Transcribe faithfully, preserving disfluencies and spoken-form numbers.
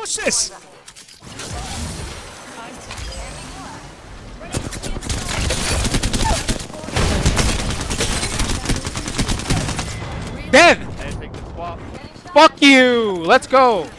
Push this! Dead! Hey, take the swap. Fuck you! Let's go!